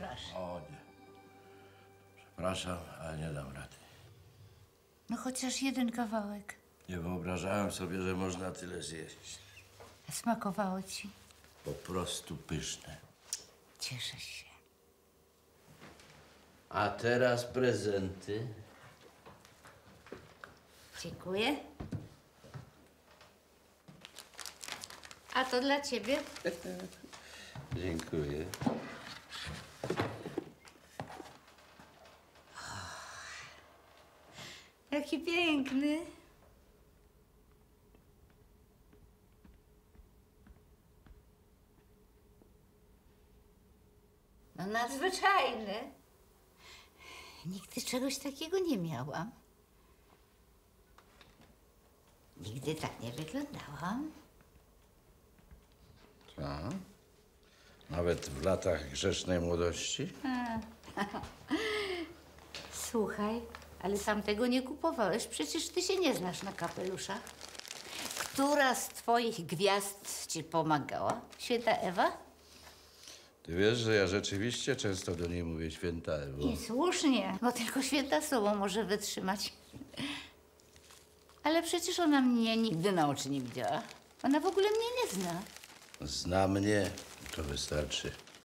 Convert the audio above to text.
masz. O nie. Przepraszam, ale nie dam rady. No chociaż jeden kawałek. Nie wyobrażałem sobie, że można tyle zjeść. A smakowało ci? Po prostu pyszne. Cieszę się. A teraz prezenty. Dziękuję. A to dla ciebie? Dziękuję. Jaki piękny. No nadzwyczajny. Nigdy czegoś takiego nie miałam. Nigdy tak nie wyglądałam. A? Nawet w latach grzesznej młodości? Słuchaj, ale tamtego nie kupowałeś. Przecież ty się nie znasz na kapeluszach. Która z twoich gwiazd ci pomagała? Święta Ewa? Ty wiesz, że ja rzeczywiście często do niej mówię święta Ewo. I słusznie, bo tylko święta słowo może wytrzymać. Ale przecież ona mnie nigdy na oczy nie widziała. Ona w ogóle mnie nie zna. Zna mnie, to wystarczy.